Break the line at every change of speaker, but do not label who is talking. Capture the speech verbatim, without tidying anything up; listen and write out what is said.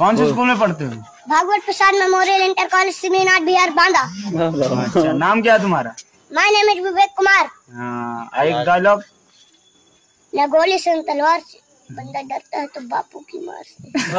कौन से स्कूल में पढ़ते हो?
Bhagwat Prasad memorial inter college Simrinath Bihar Banda.
अच्छा, नाम क्या है तुम्हारा?
My name is Vivek Kumar.
हाँ, एक डायलॉग।
न गोली से न तलवार से, बंदा डरता है तो बापू की मार से।